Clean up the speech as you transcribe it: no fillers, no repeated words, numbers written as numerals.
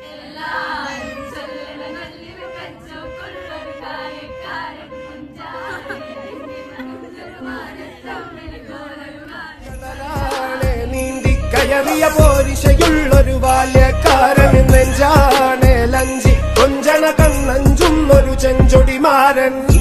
നീന്തിക്കയറിയ പോരിശയുള്ളൊരു ബാല്യക്കാരൻ നെഞ്ചാണ് ലഞ്ചി കൊഞ്ചണ കണ്ണഞ്ചുന്നൊരു ചെഞ്ചൊടിമാരൻ.